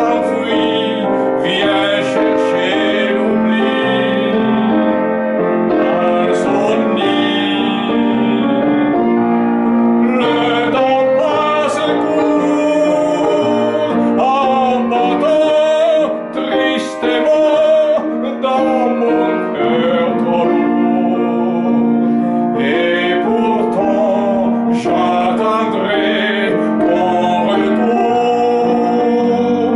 s'enfuit, vient chercher l'oubli dans son nid. Le temps passe court en battant tristement dans mon cœur trop lourd. Et pourtant j'attendrai ton retour.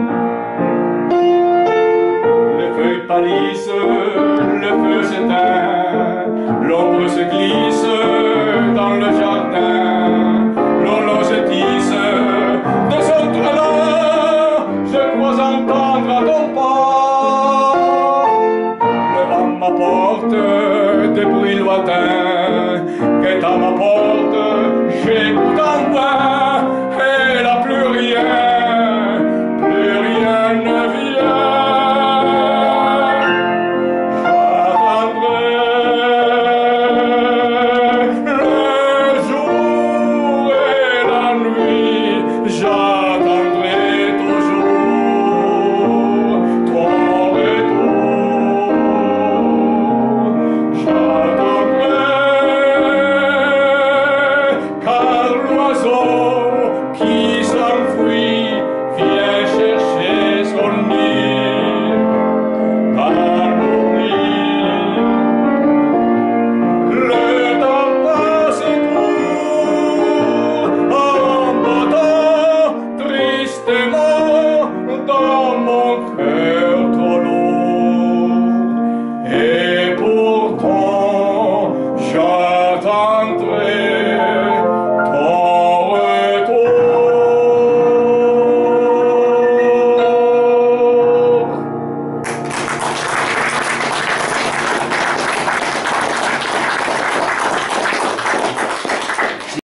Les feuilles pâlissent, le feu s'éteint, l'ombre se glisse dans le jardin, l'horloge se tisse de son train. Je crois entendre à ton pas le vent m'apporte des bruits lointains, qu'est à ma porte j'écoute en vain, et là plus rien ne vient. J'attendrai toujours ton retour. J'attendrai, car l'oiseau qui s'enfuit vient chercher son nid dans l'oubli. Le temps passe court en battant tristement dans mon cœur trop lourd. Et